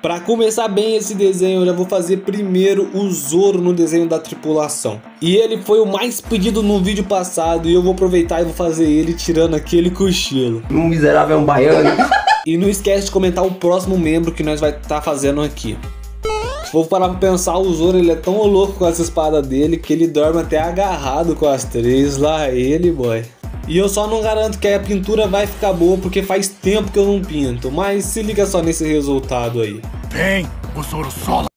Pra começar bem esse desenho, eu já vou fazer primeiro o Zoro no desenho da tripulação. E ele foi o mais pedido no vídeo passado, e eu vou aproveitar e vou fazer ele tirando aquele cochilo. Um miserável é um baiano. E não esquece de comentar o próximo membro que nós vai estar fazendo aqui. Se for parar pra pensar, o Zoro ele é tão louco com essa espada dele que ele dorme até agarrado com as três. Lá ele, boy. E eu só não garanto que a pintura vai ficar boa porque faz tempo que eu não pinto. Mas se liga só nesse resultado aí. Bem, o Zoro sola.